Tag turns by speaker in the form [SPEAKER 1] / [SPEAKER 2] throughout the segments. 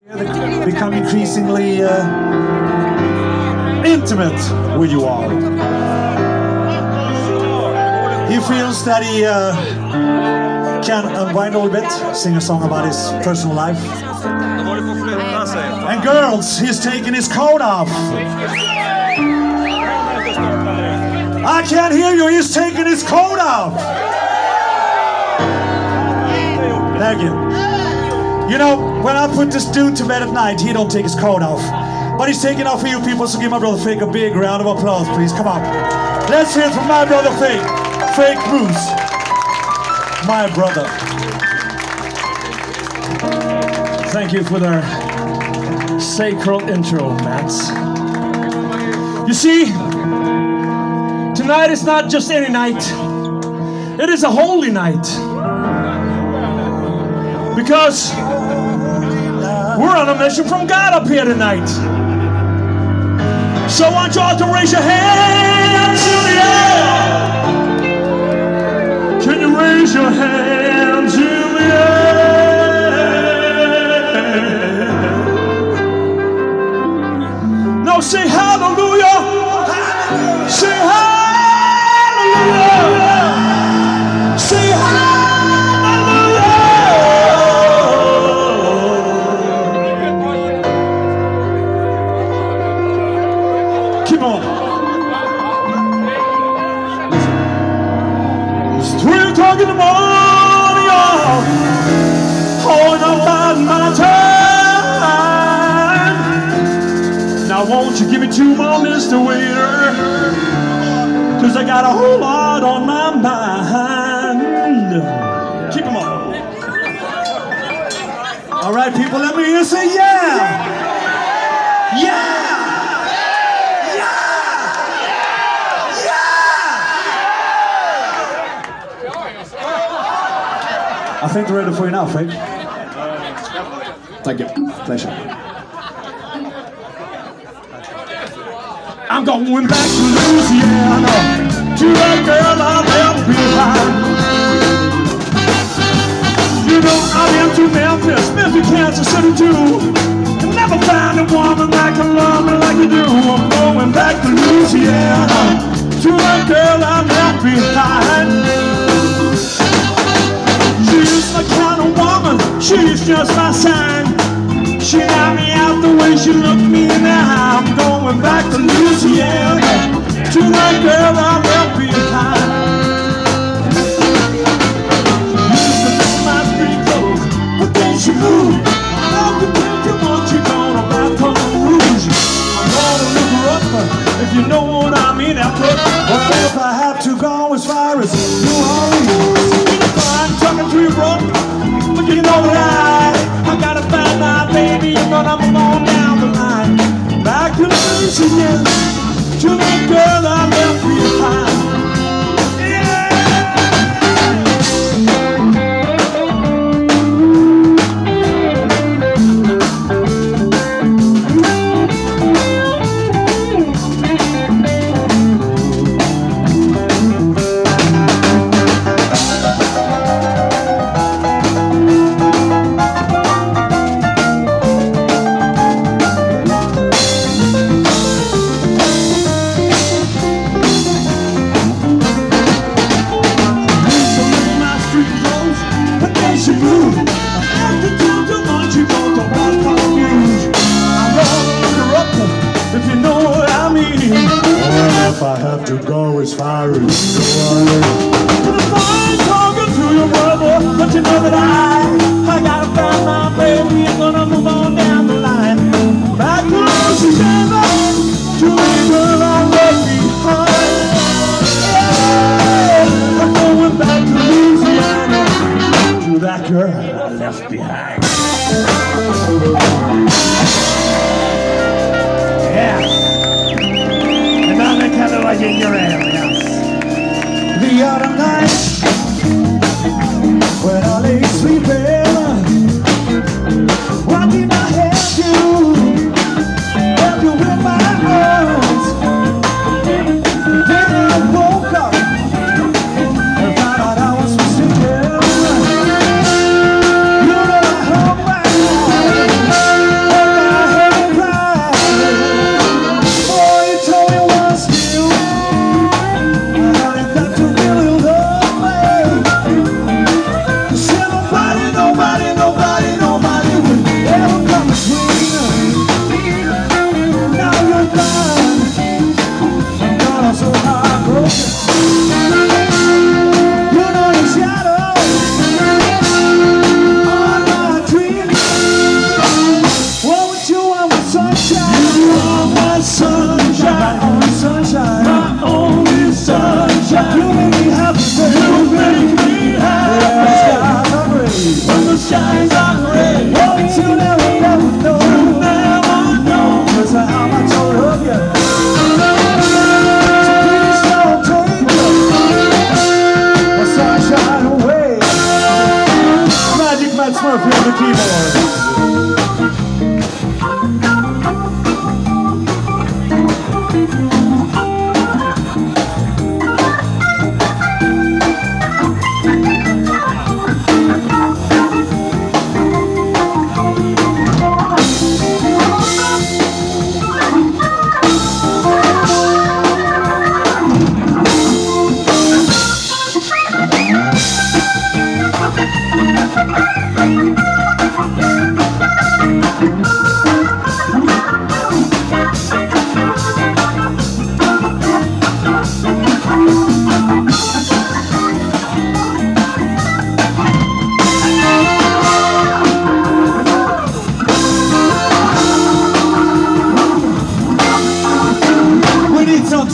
[SPEAKER 1] Become increasingly intimate with you all. He feels that he can unwind a little bit, sing a song about his personal life. And girls, he's taking his coat off. I can't hear you, he's taking his coat off. Thank you. You know, when I put this dude to bed at night, he don't take his coat off. But he's taking off for you people, so give my brother Fake a big round of applause, please. Come on. Let's hear it from my brother Fake. Fake Bruce. My brother.
[SPEAKER 2] Thank you for the sacred intro, Mats. You see, tonight is not just any night. It is a holy night. Because we're on a mission from God up here tonight. So I want you all to raise your hands in the air. Can you raise your hands in the air? Now say hallelujah. Say hallelujah. Say hallelujah. Keep on. It's 3 o'clock in the morning, y'all. Hold up by my time. Now won't you give me 2 more, Mr. Waiter? 'Cause I got a whole lot on my mind. Keep them on.
[SPEAKER 1] All right, people, let me hear you say yeah. Yeah. I think they're ready for you now, Fake. Thank you. Pleasure.
[SPEAKER 2] I'm going back to Louisiana, to that girl I left behind. You know I've been to Memphis, Kansas City too. Never found a woman that can love me like you do. I'm going back to Louisiana, to that girl I left behind. She's the kind of woman, she's just my sign. She got me out the way she looked me in the eye. I'm going back to Louisiana, to that girl I left behind. She used to make my street clothes, but then she moved. I love to think you what you gonna Baton Rouge. I'm gonna look her up, if you know what I mean. After
[SPEAKER 1] Well, if I have to go as far as New Orleans,
[SPEAKER 2] I'm talking to you, bro, but you know that I gotta find my baby. I'm gonna move on down the line. Back to Louisiana, to that girl I left behind.
[SPEAKER 1] if I have to go as far as New Orleans.
[SPEAKER 2] It's fine talking to your brother, but you know that I gotta find my baby. I'm gonna move on down the line. Back to Louisiana, to the girl I left behind. Yeah, I'm going back to Louisiana, to that girl I left behind. Yeah. And now they kind of like in your alias.
[SPEAKER 1] The other night, when I lay sleeping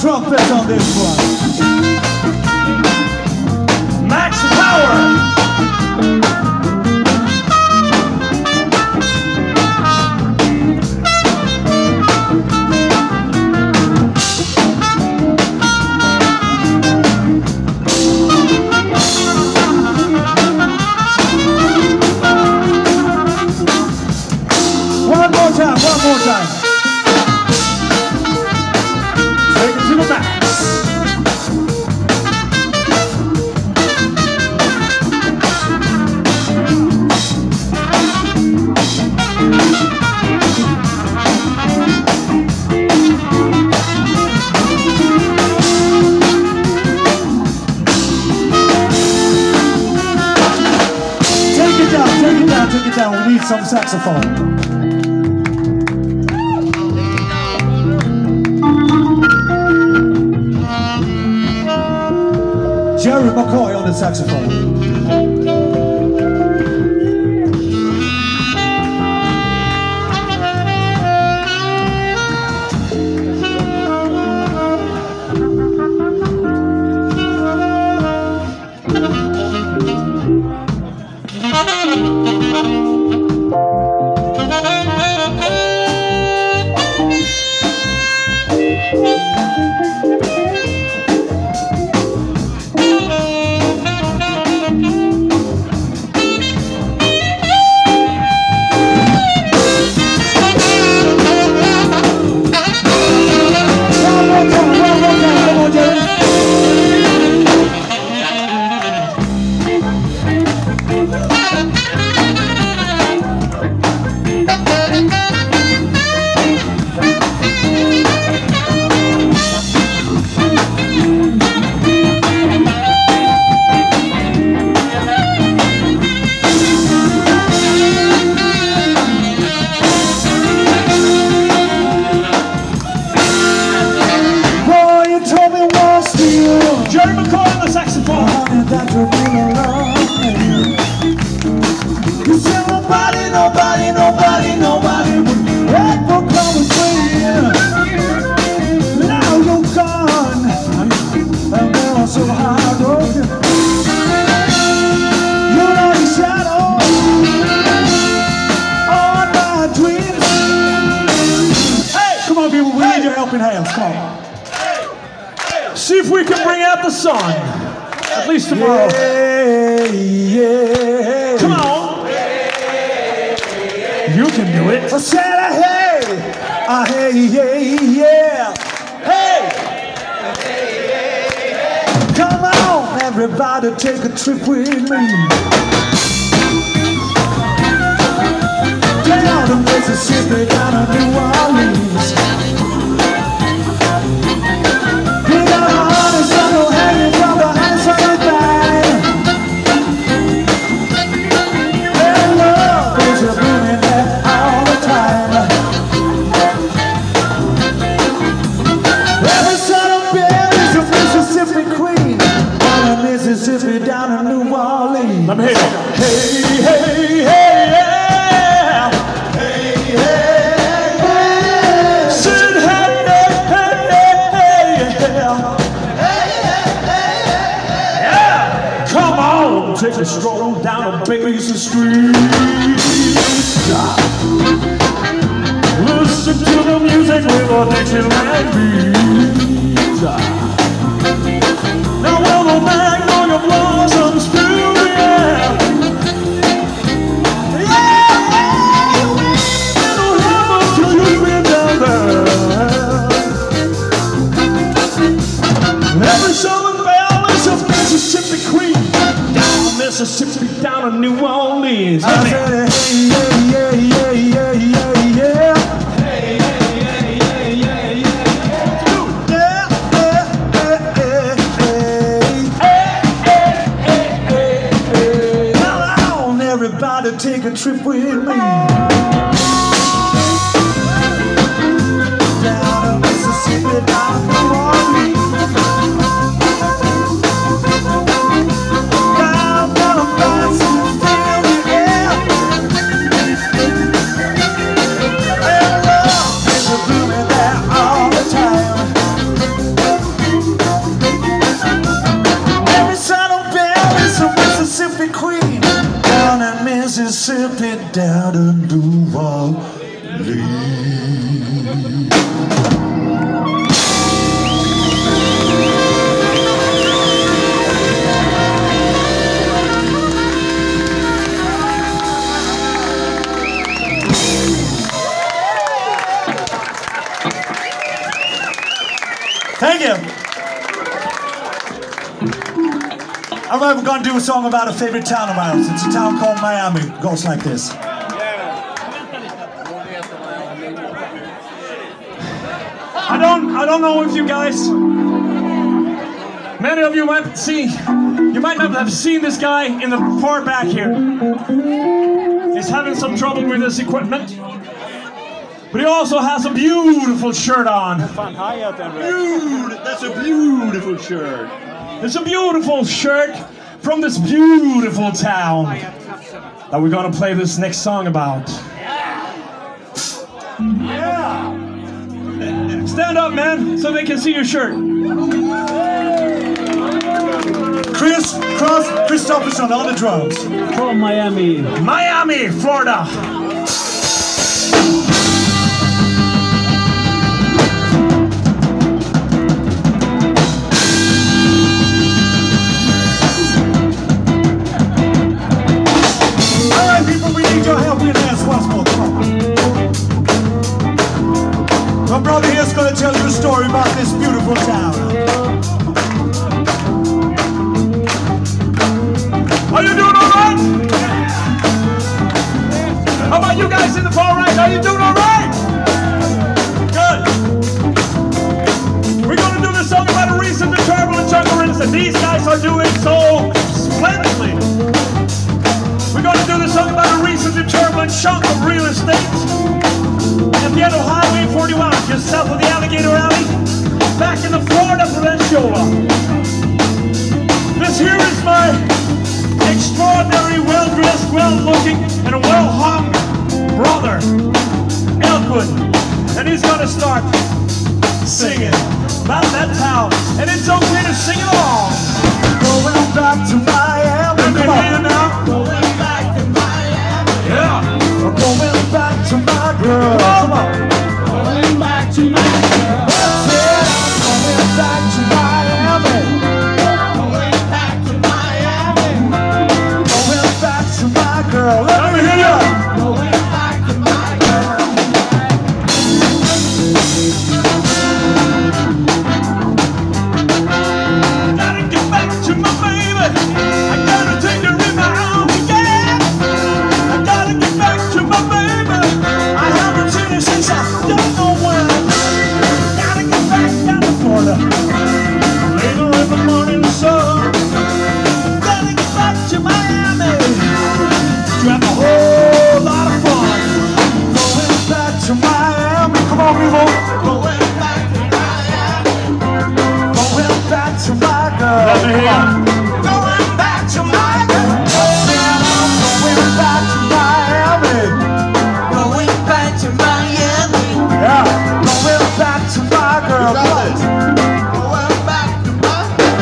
[SPEAKER 1] trumpets on this one.
[SPEAKER 2] Max Power.
[SPEAKER 1] One more time, one more time.
[SPEAKER 2] Take it to the max.
[SPEAKER 1] Take it down, take it down, take it down. We need some saxophone. Jerry McCoy on the saxophone.
[SPEAKER 2] Jerry McCoy on the saxophone.
[SPEAKER 1] You said nobody would ever come between. Now you're gone, and now so heartbroken. You're not a shadow on my dreams. Hey, come on, people, we need your helping hands. Come on.
[SPEAKER 2] See if we can bring out the sun. At least tomorrow.
[SPEAKER 1] Yeah.
[SPEAKER 2] Come on. You can do it.
[SPEAKER 1] I said, hey, yeah. Hey. Come on, everybody, take a trip with me. Down to Mississippi, down to New Orleans. Mississippi down in New Orleans.
[SPEAKER 2] Let me hear it.
[SPEAKER 1] Hey, hey, hey, yeah. Hey, hey, hey. Said hey, hey, hey, yeah. Hey, hey, hey,
[SPEAKER 2] Yeah. Come on. Take a stroll down a Basin Street. Listen to the music with a Dixieland beat. Now will the magnolia blossoms through the air. Yeah, it'll happen till you've been down there. Every Southern belle is a Mississippi queen. Down Mississippi, down to New Orleans.
[SPEAKER 1] I said, hey, yeah, yeah, yeah, yeah, yeah. Thank you. I'm going to do a song about a favorite town of ours. It's a town called Miami. It goes like this.
[SPEAKER 2] I don't know if you guys, many of you might not have seen this guy in the far back here. He's having some trouble with his equipment. But he also has a beautiful shirt on.
[SPEAKER 3] That's a beautiful shirt.
[SPEAKER 2] It's a beautiful shirt from this beautiful town that we're gonna play this next song about. Yeah! Stand up, man, so they can see your shirt.
[SPEAKER 1] Chris Christopherson on the drums.
[SPEAKER 2] From Miami. Miami, Florida.
[SPEAKER 1] My brother here's going to tell you a story about this beautiful town.
[SPEAKER 2] Are you doing all right? How about you guys in the far right? Are you doing all right? Good. We're going to do this song about a recent turbulent junglers, and these guys are doing so splendidly. We're going to do this song about a recent turbulent chunk of real estate at the end of Highway 41, just south of the Alligator Alley, back in the Florida Peninsula. This here is my extraordinary, well-dressed, well-looking, and well-hung brother, Elkwood. And he's gonna start singing about that town. And it's okay to sing along.
[SPEAKER 1] Going back to Miami.
[SPEAKER 2] Come on now.
[SPEAKER 4] Going back to Miami.
[SPEAKER 2] Yeah.
[SPEAKER 1] Going back to my girl. Come on.
[SPEAKER 4] Going back to my girl.
[SPEAKER 1] Yeah, going back to Miami.
[SPEAKER 4] Going back to Miami.
[SPEAKER 1] Going back to my girl. Let me hear you.
[SPEAKER 4] Going back to my girl.
[SPEAKER 2] Gotta get back to my baby. I gotta take her in my arms again. I gotta get back to my baby. I haven't seen her since I don't know when. Gotta get back down to Florida. Later in the morning sun. Gotta get back to Miami. To have a whole lot of fun.
[SPEAKER 1] Going back to Miami. Come on, people.
[SPEAKER 4] Going back to Miami.
[SPEAKER 1] Going back to my girl.
[SPEAKER 2] Let me hear you.
[SPEAKER 4] Going back to my girl.
[SPEAKER 1] Going back to Miami.
[SPEAKER 4] Going back to Miami.
[SPEAKER 1] Yeah. Going back to my girl.
[SPEAKER 4] Going back to my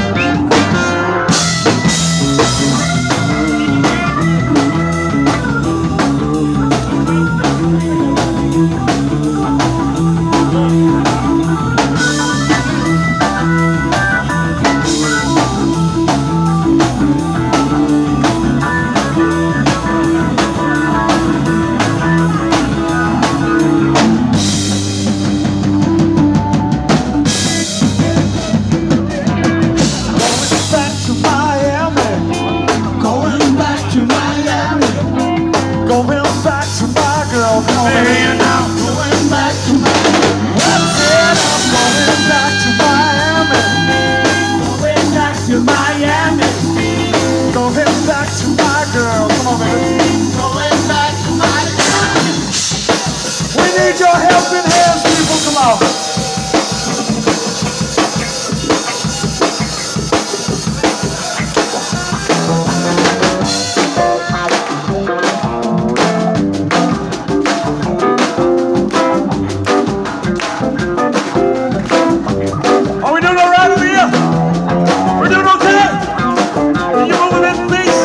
[SPEAKER 1] Back to Miami.
[SPEAKER 4] Going back to Miami.
[SPEAKER 1] Going back to my girl. Come on, baby.
[SPEAKER 4] Going back to Miami.
[SPEAKER 1] That's it. I'm going back to Miami.
[SPEAKER 4] Going back to Miami.
[SPEAKER 1] Going back to my girl. Come on, baby.
[SPEAKER 4] Going back to my girl.
[SPEAKER 1] We need your helping hands, people. Come on.
[SPEAKER 2] Are we doing all right over here? We're doing okay? Can you move in, please?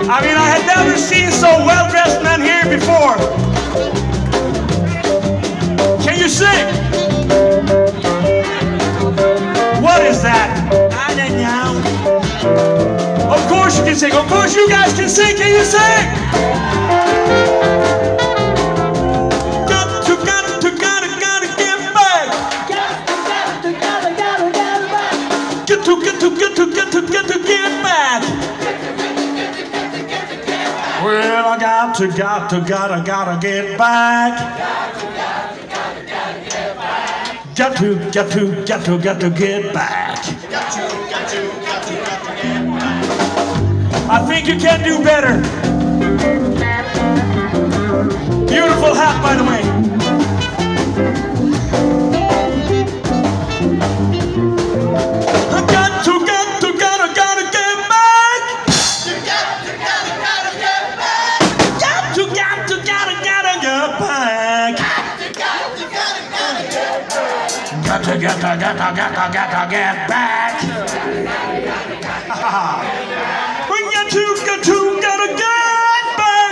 [SPEAKER 1] I mean, I had never seen so well-dressed men here before. Can you sing? What is that?
[SPEAKER 2] I don't know.
[SPEAKER 1] Of course you can sing. Of course you guys can sing. Can you sing? Gotta get back. Get to get back. Well, I gotta get back. Got to get back. I think you can do better. Beautiful hat, by the way. I gotta get back. Gotta get back. Gotta get back. We gotta get back.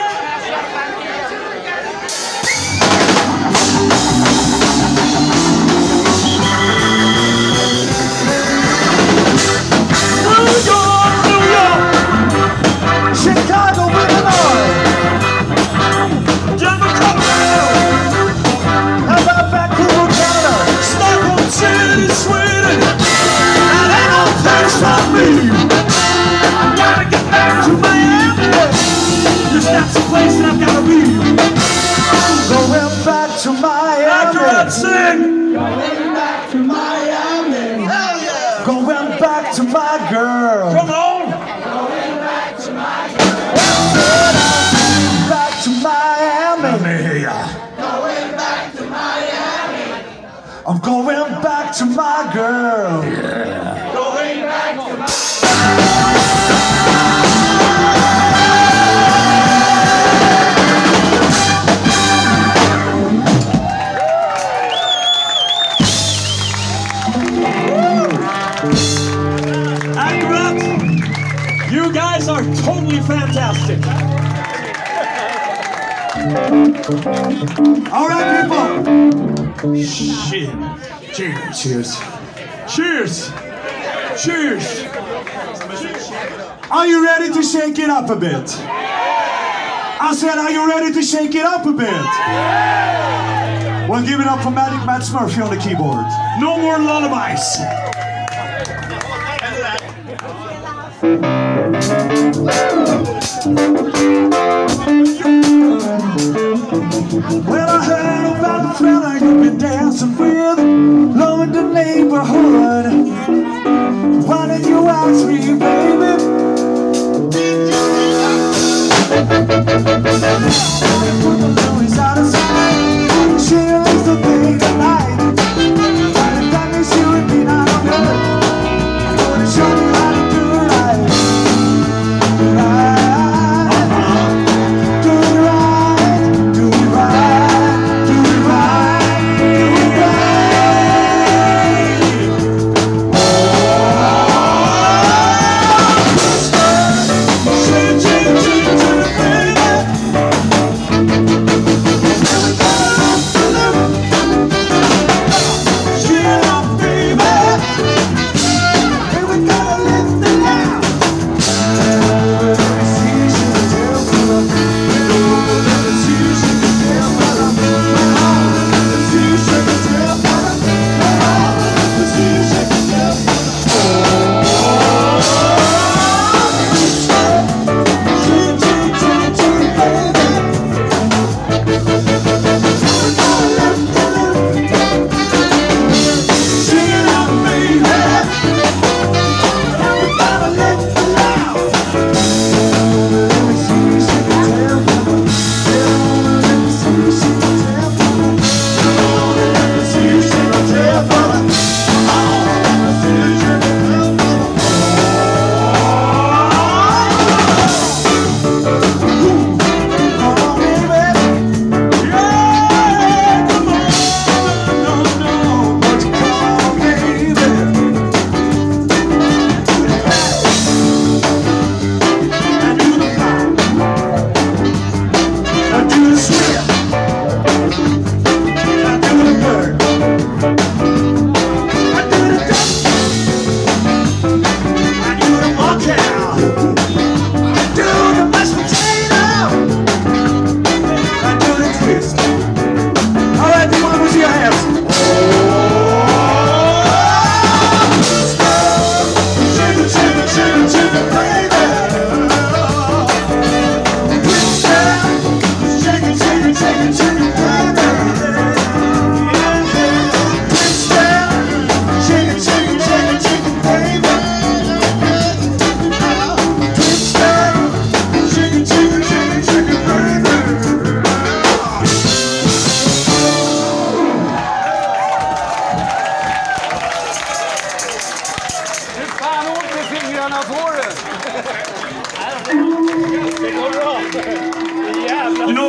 [SPEAKER 1] New York, Chicago, Illinois, Denver, Colorado, how about Vancouver, Canada, Stockholm City, Sweden, and ain't no place for me. I gotta get back to Miami. Just that's the place that I've gotta be. Going back to Miami. Accurate, sing.
[SPEAKER 4] Going back to Miami. Hell yeah.
[SPEAKER 1] Going back to my girl. Come on.
[SPEAKER 4] Going back to my girl.
[SPEAKER 1] Back to Miami.
[SPEAKER 4] Going back to Miami.
[SPEAKER 1] I'm going back to my girl.
[SPEAKER 4] Yeah. Going back to my
[SPEAKER 2] You guys are totally fantastic.
[SPEAKER 1] All right, people.
[SPEAKER 2] Shit. Cheers.
[SPEAKER 1] Cheers.
[SPEAKER 2] Cheers.
[SPEAKER 1] Are you ready to shake it up a bit? I said, are you ready to shake it up a bit? Well, give it up for Matt Smurfy on the keyboard.
[SPEAKER 2] No more lullabies.
[SPEAKER 1] Well, I heard about the fella you've been dancing with, low in the neighborhood. Why didn't you ask me, baby? He's out of sight. She likes to be the night. By the time that she would be not good, I'm gonna show you how to do it right.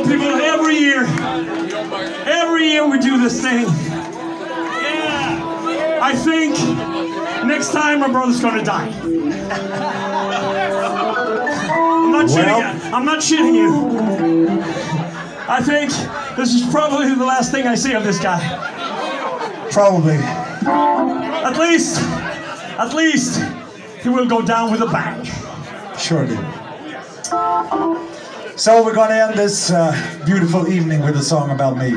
[SPEAKER 2] people, every year we do this thing. Yeah. I think next time my brother's gonna die. I'm not shitting you. I think this is probably the last thing I see of this guy.
[SPEAKER 1] Probably.
[SPEAKER 2] At least he will go down with a bang.
[SPEAKER 1] Surely. So we're going to end this beautiful evening with a song about me.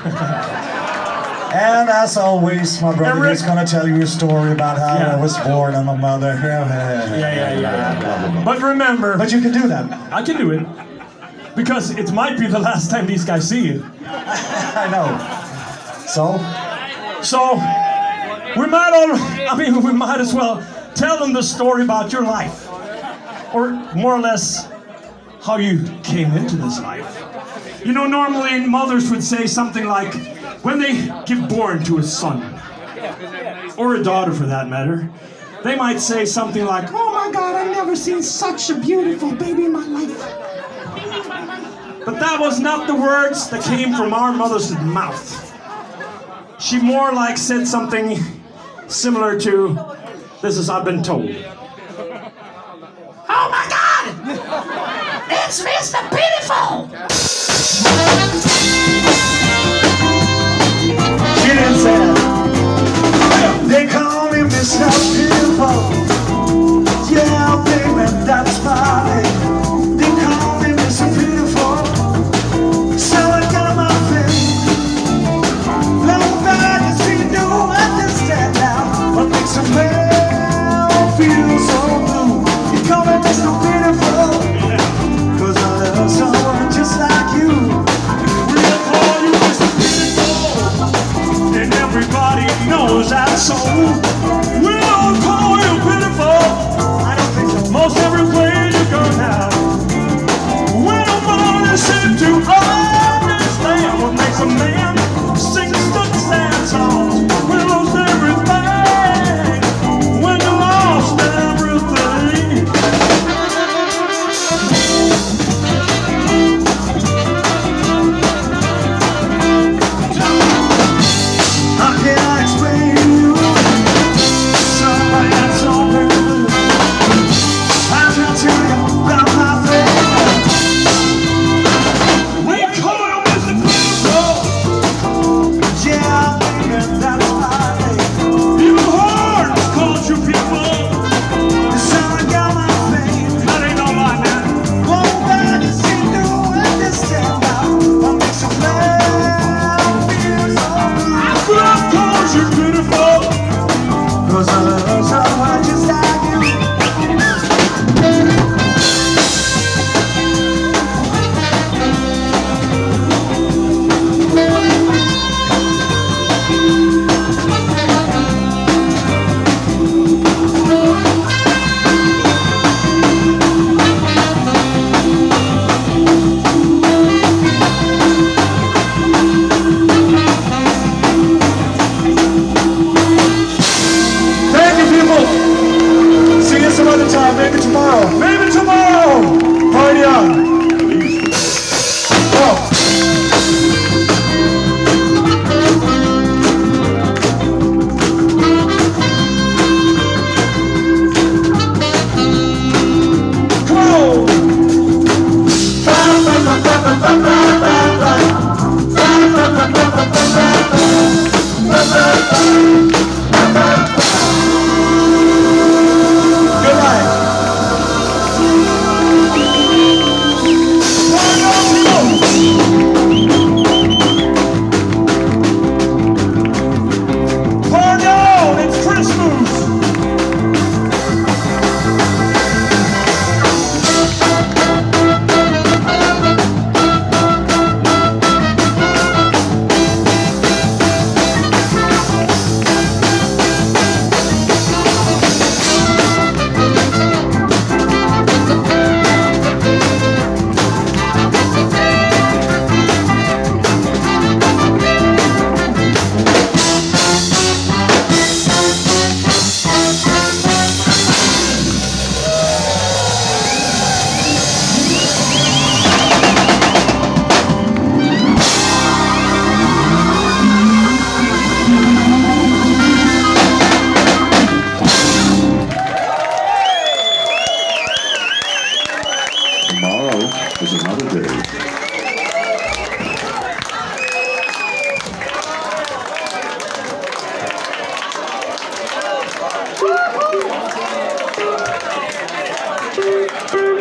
[SPEAKER 1] And as always, my brother is going to tell you a story about how I was born and my mother.
[SPEAKER 2] Yeah. But remember...
[SPEAKER 1] But you can do that.
[SPEAKER 2] I can do it. Because it might be the last time these guys see you.
[SPEAKER 1] I know. So
[SPEAKER 2] we might as well tell them the story about your life. Or more or less, how you came into this life. You know, normally mothers would say something like, when they give born to a son, or a daughter for that matter, they might say something like, oh my God, I've never seen such a beautiful baby in my life. But that was not the words that came from our mother's mouth. She more like said something similar to, this is I've been told. Oh my God! It's Mr. Pitiful!
[SPEAKER 1] She didn't say that. They call me Mr. Pitiful. Yeah, baby, that's fine. They call me Mr. Pitiful. So I got my thing. Nobody seems to understand now what makes a man feel so blue. You call me Mr. Pitiful, 'cause I love someone just like you.
[SPEAKER 2] We'll call you Mr. Pitiful, and everybody knows that, so we'll call you pitiful.
[SPEAKER 1] I don't think so.
[SPEAKER 2] Most every place you go now, we don't want to seem to understand what makes a man sing the sad songs. We lost everything when you lost everything.
[SPEAKER 1] How can I explain to you? Somebody that's so good. I'm not telling you about my faith.
[SPEAKER 2] We call you Mr. Pitiful.
[SPEAKER 1] Yeah, baby, that's my faith.
[SPEAKER 2] You heard us called you people.
[SPEAKER 1] So I got my faith.
[SPEAKER 2] That ain't no lie, man.
[SPEAKER 1] Nobody seems to understand now what makes a man feel so blue.
[SPEAKER 2] I could have called you pitiful.
[SPEAKER 1] 'Cause I love someone just like you. Thank you, people. See you some other time. Maybe tomorrow.
[SPEAKER 2] Maybe tomorrow.
[SPEAKER 1] Party on. Go. Come on. Good night.
[SPEAKER 3] another day.
[SPEAKER 2] Woo-hoo!